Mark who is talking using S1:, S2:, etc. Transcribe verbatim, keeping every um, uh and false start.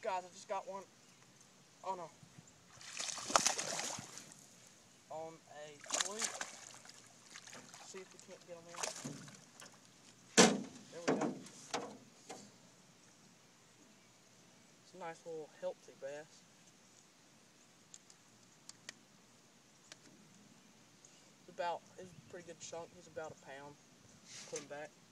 S1: Guys, I just got one. Oh no. On a fluke. See if we can't get them in. There we go. It's a nice little healthy bass. It's about, it's a pretty good chunk. He's about a pound. Put him back.